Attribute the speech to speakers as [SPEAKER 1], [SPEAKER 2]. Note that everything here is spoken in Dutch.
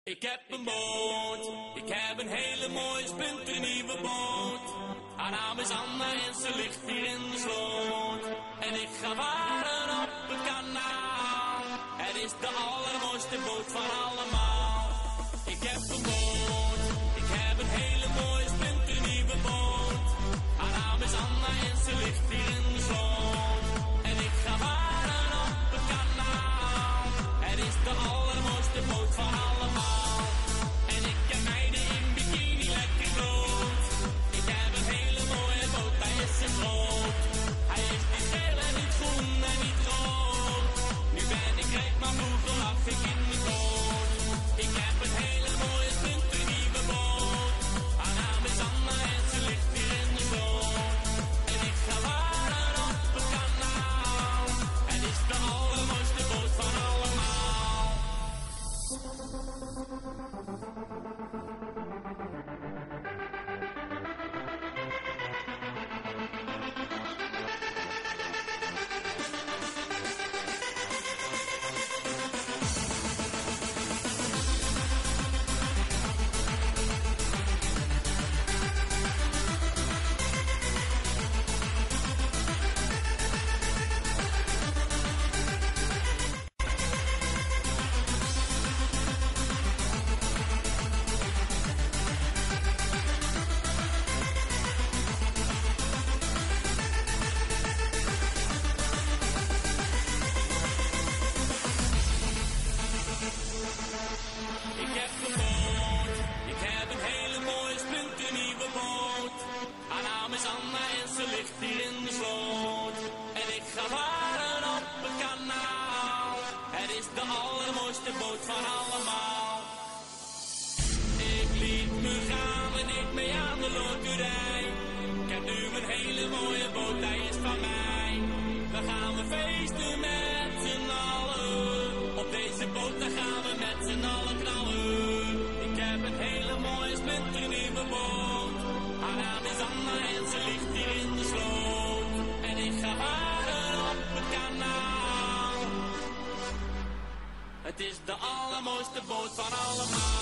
[SPEAKER 1] Ik heb een boot, ik heb een hele mooie splinternieuwe boot. Haar naam is Anna en ze ligt hier in de sloot. En ik ga varen op het kanaal. Het is de allermooiste boot van allemaal. Ik heb een boot, ik heb een hele mooie splinternieuwe boot. Haar naam is Anna en ze ligt hier in de sloot. En ik ga varen op het kanaal. Het is de allermooiste boot van allemaal. En ik ken meiden in bikini lekker groot. Ik heb een hele mooie boot, hij is zo groot. Hij is niet geel en niet groen en niet rood. Nu ben ik rijk, maar vroeger lag ik in de boot. Ik heb een hele mooie splinternieuwe boot. Haar naam is Anna en ze ligt hier in de sloot. En ik ga varen op het kanaal. Het is de allermooiste boot van allemaal. Ik heb een boot, ik heb een hele mooie splinternieuwe boot. Haar naam is Anna en ze ligt hier in de sloot. En ik ga varen op het kanaal. Het is de allermooiste boot van allemaal. Ik liet me gaan en ik mee aan de loterij. Ik heb nu een hele mooie boot, hij is van mij. Dan gaan we feesten met z'n allen. Op deze boot dan gaan we met z'n allen knallen. Ik heb een hele mooie splinternieuwe boot. Haar naam is Anna en ze ligt hier in de sloot. En ik ga varen op het kanaal. Het is de allermooiste boot van allemaal.